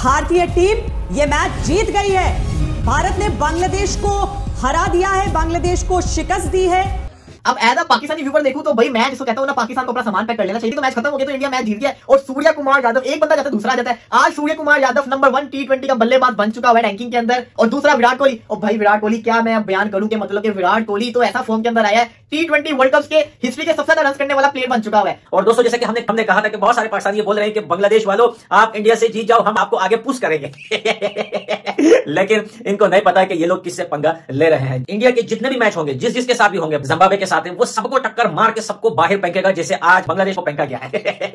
भारतीय टीम ये मैच जीत गई है। भारत ने बांग्लादेश को हरा दिया है, बांग्लादेश को शिकस्त दी है। अब एज अ पाकिस्तानी व्यूअर देखूं तो भाई मैं जिसको कहता हूं ना, पाकिस्तान को अपना सामान पैक कर लेना चाहिए। तो मैच खत्म हो गया तो इंडिया मैच जीत गया और सूर्य कुमार यादव, एक बंदा जाता है दूसरा जाता है। आज सूर्य कुमार यादव नंबर 1 T20 का बल्लेबाज बन चुका है रैंकिंग के अंदर, और दूसरा विराट कोहली। और भाई विराट कोहली क्या मैं अब बयान करूं कि मतलब कि विराट कोहली तो ऐसा फॉर्म के अंदर आया है, T20 वर्ल्ड कप के हिस्ट्री के सबसे ज्यादा रन करने वाला प्लेयर बन चुका है। और दोस्तों जैसे कि हमने कहा था कि बहुत सारे पाकिस्तानी ये बोल रहे हैं कि बांग्लादेश वालों आप इंडिया से जीत जाओ, हम आपको आगे पुश करेंगे। लेकिन इनको नहीं पता कि ये लोग किससे पंगा ले रहे हैं। इंडिया के जितने भी मैच होंगे, जिसके साथ भी होंगे, जिम्बाब्वे के साथ वो सबको टक्कर मार के सबको बाहर फेंकेगा, जैसे आज बांग्लादेश को फेंका गया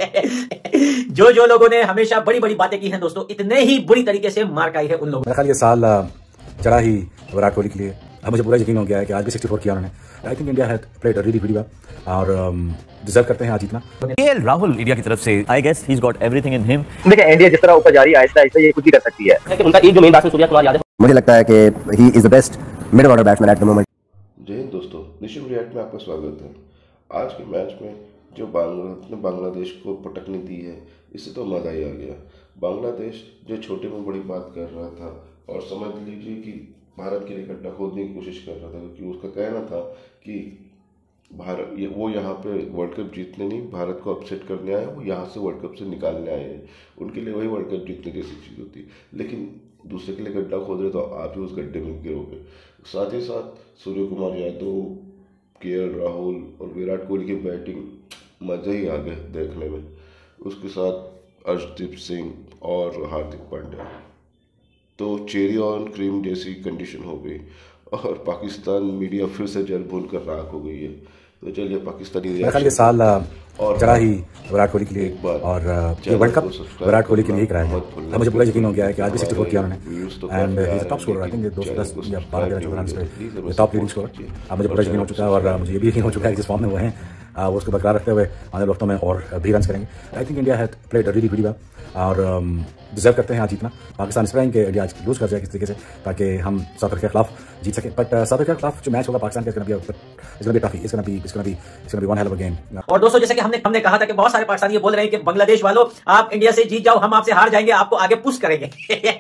है। जो लोगों ने हमेशा बड़ी बड़ी बातें की हैं दोस्तों, इतने ही बुरी तरीके से मार खाई है उन लोगों ने। मेरा ख्याल ये साल चढ़ा ही विराट कोहली के लिए। अब मुझे पूरा यकीन हो गया है कि आज भी 64 किया उन्होंने। I think India had played really well और डिजर्व करते हैं आज जीतना। केएल राहुल इंडिया की तरफ से I guess he is got everything in him. देखिए इंडिया जिस तरह ऊपर जा रही है आहिस्ता आहिस्ता ये कुछ भी कर सकती है। उनका एक जो मेन बैट्समैन सूर्य कुमार यादव, मुझे लगता है कि he is the best middle order batsman at the moment. जय हिंद दोस्तों, निशिम रिएक्ट में आपका स्वागत है। आज के मैच में जो भारत ने बांग्लादेश को पटकनी दी है, इससे तो मज़ा ही आ गया। बांग्लादेश जो छोटे में बड़ी बात कर रहा था और समझ लीजिए कि भारत के लिए गड्ढा खोदने की कोशिश कर रहा था, क्योंकि उसका कहना था कि भारत वो यहाँ पे वर्ल्ड कप जीतने नहीं, भारत को अपसेट करने आए, वो यहाँ से वर्ल्ड कप से निकालने आए हैं। उनके लिए वही वर्ल्ड कप जीतने जैसी चीज़ होती, लेकिन दूसरे के लिए गड्ढा खोद रहे तो आप ही उस गड्ढे में गिरोगे। साथ ही साथ सूर्य कुमार यादव, केएल राहुल और विराट कोहली की बैटिंग मज़ा ही आ गया देखने में। उसके साथ अर्शदीप सिंह और हार्दिक पांड्या, तो चेरी ऑन क्रीम जैसी कंडीशन हो गई और पाकिस्तान मीडिया फिर से जल भून कर राख हो गई है। तो चलिए पाकिस्तानी ये साल चढ़ा ही विराट कोहली के लिए एक बार और ये वर्ल्ड कप विराट कोहली के लिए ही कराया है। अब मुझे पूरा यकीन हो गया है कि आज भी 64 किया उन्होंने and he is top scorer. I think 210 या 12-14 रन पे टॉप लीडिंग स्कोरर। अब मुझे पूरा यकीन हो चुका है और मुझे ये भी यकीन हो चुका है कि जिस फॉर्म में वो हैं वो उसको बरकरार रखते हुए आने वाले वक्तों में और भी रन करेंगे। I think India had played really well और डिजर्व करते हैं आज जीतना। पाकिस्तान इस तरह के इंडिया आज लूज कर जाए किस तरीके से, ताकि हम साउथ अफ्रीका के खिलाफ जीत सके। बट साउथ अफ्रीका के खिलाफ जो मैच होगा पाकिस्तान का, it's gonna be tough, it's gonna be one hell of a game. और दोस्तों जैसे कि हमने कहा था कि बहुत सारे पाकिस्तानी ये बोल रहे हैं कि बांग्लादेश वालों आप इंडिया से जीत जाओ, हम आपसे हार जाएंगे, आपको आगे पुश करेंगे।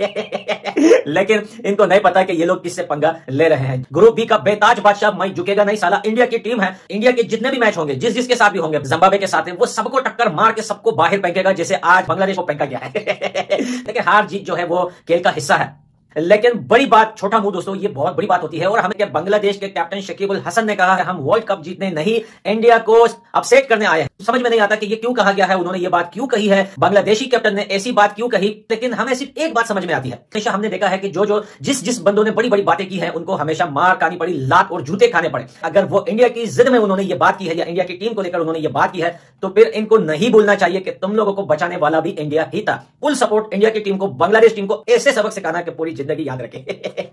लेकिन इनको नहीं पता कि ये लोग किससे पंगा ले रहे हैं। ग्रुप बी का बेताज बादशाह मैं झुकेगा नहीं साला इंडिया की टीम है। इंडिया के जितने भी मैच होंगे, जिसके साथ भी होंगे, जिम्बाब्वे के साथ वो सबको टक्कर मार के सबको बाहर फेंकेगा, जैसे आज बांग्लादेश को फेंका गया है। लेकिन हार जीत जो है वो खेल का हिस्सा है। लेकिन बड़ी बात, छोटा मुंह दोस्तों, ये बहुत बड़ी बात होती है। और हमें बांग्लादेश के कैप्टन शकीब उल हसन ने कहा है हम वर्ल्ड कप जीतने नहीं, इंडिया को अपसेट करने आए हैं। समझ में नहीं आता कि ये क्यों कहा गया है, उन्होंने ये बात क्यों कही है, बांग्लादेशी कैप्टन ने ऐसी बात क्यों कही। लेकिन हमें सिर्फ एक बात समझ में आती है, हमेशा हमने देखा है कि जिस बंदों ने बड़ी बड़ी बातें की है उनको हमेशा मार खानी पड़ी, लात और जूते खाने पड़े। अगर वो इंडिया की जिद में उन्होंने ये बात की है या इंडिया की टीम को लेकर उन्होंने ये बात की है, तो फिर इनको नहीं भूलना चाहिए कि तुम लोगों को बचाने वाला भी इंडिया ही था। फुल सपोर्ट इंडिया की टीम को, बांग्लादेश टीम को ऐसे सबक सिखाना कि पूरी जिंदगी याद रखें।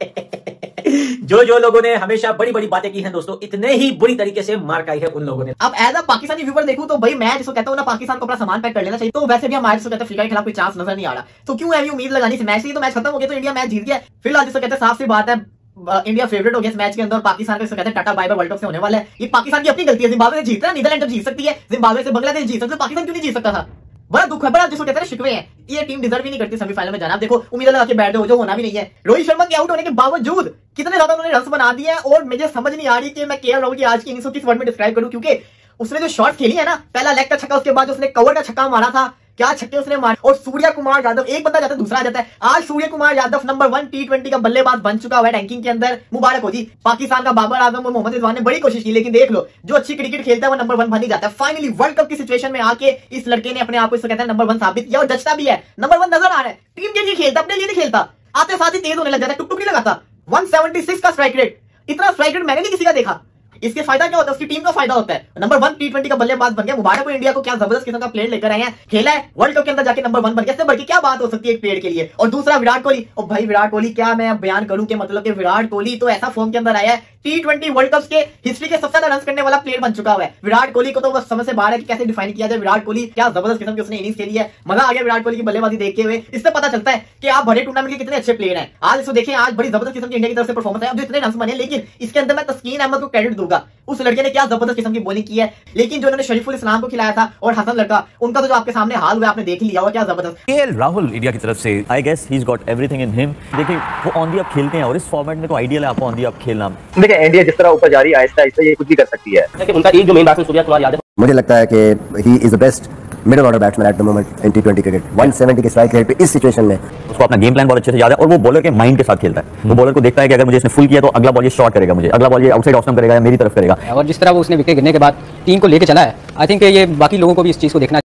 जो लोगों ने हमेशा बड़ी बड़ी बातें की हैं दोस्तों, इतने ही बुरी तरीके से मार खाई है उन लोगों ने। अब एज अ पाकिस्तानी व्यूअर देखूं तो भाई मैं जिसको कहता हूं ना, पाकिस्तान को अपना सामान पैक कर लेना चाहिए। तो वैसे भी हमारे जिसको कहते हैं अफ्रीका के खिलाफ कोई चांस नजर नहीं आ रहा, तो क्यों है उम्मीद लगानी थी मैच से। तो मैच खत्म हो गया तो इंडिया मैच जीत गया। फिलहाल जिसको कहते हैं साफ सी बात है, इंडिया फेवरेट हो गया इस मैच के अंदर। पाकिस्तान को कहते हैं tata bye bye world cup से होने वाला है। ये पाकिस्तान की अपनी गलती है। जिम्बाब्वे से जीत रहा है, नीदरलैंड जब जीत सकती है, जिम्बाब्वे से बांग्लादेश जीत सकती है, पाकिस्तान क्यों नहीं जीत सकता था। बड़ा दुख है, बड़ा जिसको कहते हैं शिकवे हैं। ये टीम डिजर्व ही नहीं करती सेमीफाइनल में जाना। आप देखो उम्मीद लगा के बैठ हो, जो होना भी नहीं है। रोहित शर्मा के आउट होने के बावजूद कितने ज्यादा उन्होंने रन बना दिए। और मुझे समझ नहीं आ रही कि मैं केएल राहुल की आज की इनिंग्स को किस वर्ड में डिस्क्राइब करूं, क्योंकि उसने जो शॉट खेली है ना, पहला लेग का छक्का, उसके बाद उसने कवर का छक्का मारा था, क्या छक्के उसने मारे। और सूर्य कुमार यादव, एक बंदा जाता है दूसरा जाता है। आज सूर्य कुमार यादव नंबर 1 T20 का बल्लेबाज बन चुका है रैंकिंग के अंदर। मुबारक हो जी। पाकिस्तान का बाबर आजम और मोहम्मद रिजवान ने बड़ी कोशिश की, लेकिन देख लो जो अच्छी क्रिकेट खेलता है वो नंबर 1 बन ही जाता है। फाइनली वर्ल्ड कप की सिचुएशन में आके इस लड़के ने अपने आप को कहते हैं नंबर 1 साबित किया और जचता भी है। नंबर 1 नजर आ रहा है, टीम के लिए खेलता, अपने लिए नहीं खेलता। आते साथ ही तेज होने लग जाता है, टुक टुक नहीं लगाता। 176 का स्ट्राइक रेट, इतना स्ट्राइक रेट मैंने नहीं किसी का देखा। इसके फायदा क्या होता है, उसकी टीम का फायदा होता है। नंबर 1 T20 का बल्लेबाज बन गया। मुबारक हो इंडिया को, क्या जबरदस्त किस्म का प्लेयर लेकर आए हैं, खेला है वर्ल्ड कप के अंदर जाके नंबर 1 बन गया। इससे बढ़ के क्या बात हो सकती है एक प्लेयर के लिए। और दूसरा विराट कोहली, और भाई विराट कोहली क्या मैं अब बयान करूं कि मतलब कि विराट कोहली तो ऐसा फॉर्म के अंदर आया है, T20 वर्ल्ड कप के हिस्ट्री के सबसे ज्यादा रन करने वाला प्लेयर बन चुका हुआ है। विराट कोहली को तो बस समझ से बाहर है कि कैसे डिफाइन किया जाए। विराट कोहली क्या जबरदस्त किस्म की उसने इनिंग्स खेली है, मजा आ गया विराट कोहली की बल्लेबाजी देखते हुए। इससे पता चलता है कि आप बड़े टूर्नामेंट के कितने अच्छे प्लेयर हैं। आज इसको देखें, आज बड़ी जबरदस्त किस्म की इंडिया की तरफ से परफॉर्मेंस है। अब जो इतने रन बने, लेकिन इसके अंदर मैं तस्कीन अहमद को क्रेडिट दूंगा। उस लड़के ने क्या जबरदस्त किस्म की बॉलिंग की है, लेकिन जो उन्होंने शरीफुल इस्लाम को खिलाया था और हसन लड़का, उनका तो जो आपके सामने हाल हुआ आपने देख लिया हुआ, क्या जबरदस्त। KL राहुल इंडिया की तरफ से I guess he is got everything in him. देखिए वो ऑन दी अप खेलते हैं और इस फॉर्मेट में तो आइडियल है आपको ऑन दी अप खेलना। देखिए इंडिया जिस तरह ऊपर जा रही है आहिस्ता आहिस्ता ये कुछ भी कर सकती है। उनका एक जो मेन बैट्समैन सूर्या कुमार यादव, मुझे लगता है कि he is the best middle order batsman at the moment in T20 cricket. 170 के स्ट्राइक रेट पे इस सिचुएशन में उसको अपना गेम प्लान बहुत अच्छे से याद है और वो बॉलर के माइंड के साथ खेलता है। वो बॉलर को देखता है कि अगर मुझे इसने फुल किया तो अगला बॉल ये शॉर्ट करेगा, मुझे अगला बॉल ये आउटसाइड ऑफ स्टंप करेगा या मेरी तरफ करेगा। और जिस तरह वो उसने विकेट गिरने के बाद टीम को लेके चला है, आई थिंक ये बाकी लोगों को भी इस चीज को देखना